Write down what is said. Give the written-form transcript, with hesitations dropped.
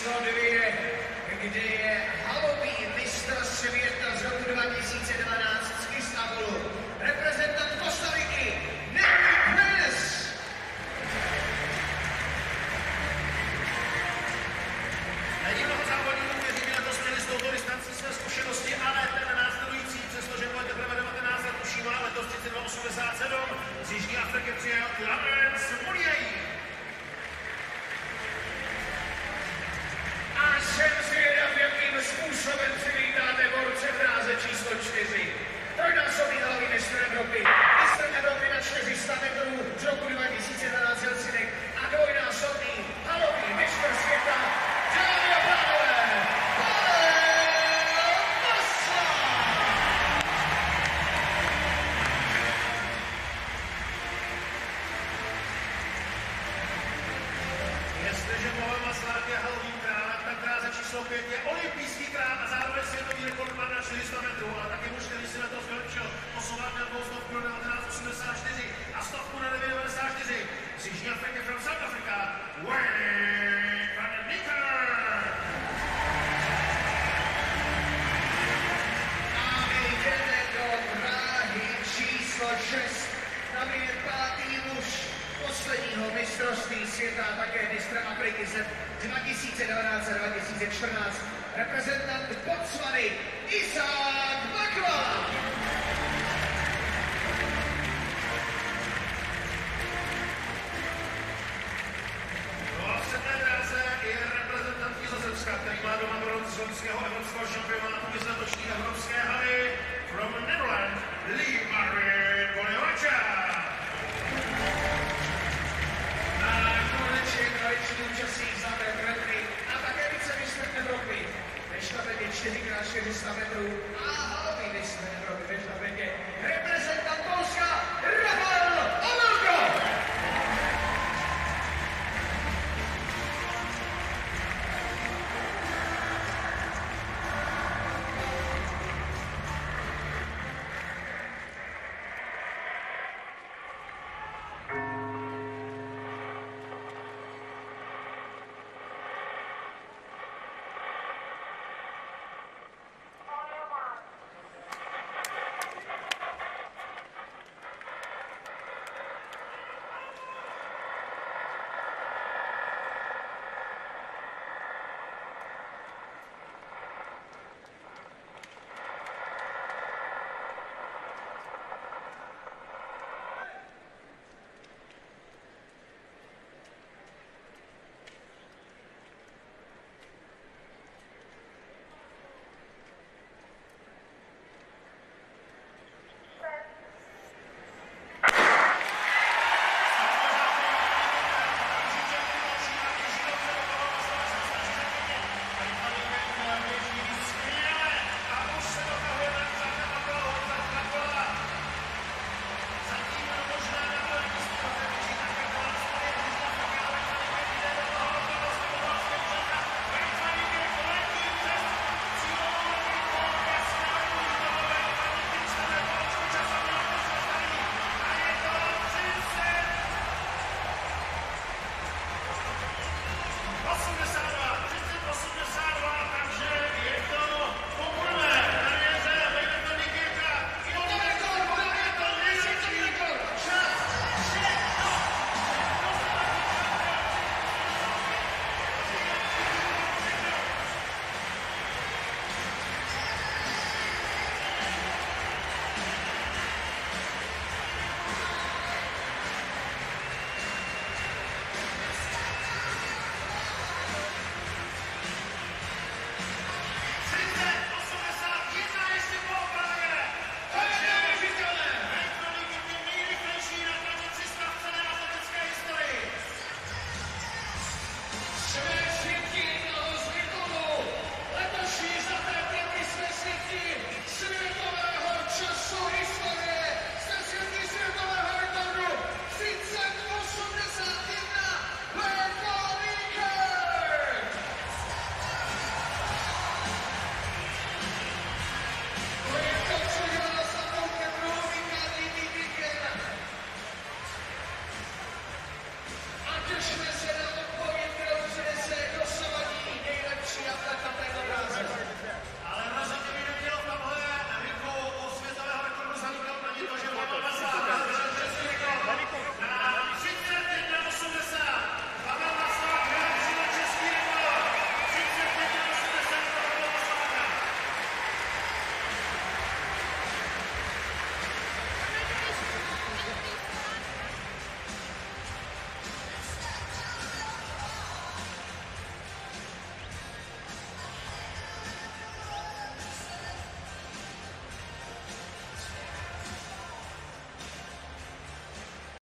číslo 2, kde je halový mistr světa z roku 2012 z Istanbulu, reprezentant Kostariky, Nick Pérez. Není mnoho závodníků, kteří by letos měli z touto distancí své zkušenosti, ale ten následující, přestože mu je teprve 19 let, už má letos 32,87, z Jižní Afriky přijel Clarence Mounier. A jsem zvědav, jakým způsobem přivítáte borce v dráze číslo 4. Trojnásobný halový mistr Evropy, mistr Evropy na 400 metrů z roku 2012 Helsinek a dvojnásobný halový mistr světa, dámy a pánové, Pavel Massa! Jestliže Pavel Maslák je halovým králem, tak dráze číslo 5 je olympijský král a zároveň světový rekordman na 400 metrů, ale taky muž, který si letos vylepšil posouvat na 200 na 1984 a 100 na 994. Z Jižní Afriky from South Africa, Wayne van der Nicker. A my jdeme do dráhy číslo 6. Tam je pátý muž posledního mistrovství světa, také mistra Afriky z 2019 a 2014, reprezentant Botswany Isaac Bakwa.